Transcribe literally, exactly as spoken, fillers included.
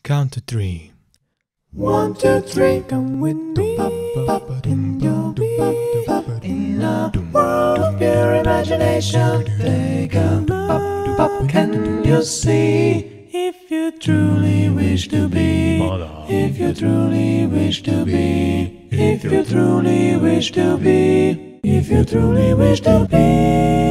Count to three. One, two, three, come with me in your beat. In a world of pure imagination, take a pop, can you see? If you truly wish to be, if you truly wish to be, if you truly wish to be, if you truly wish to be.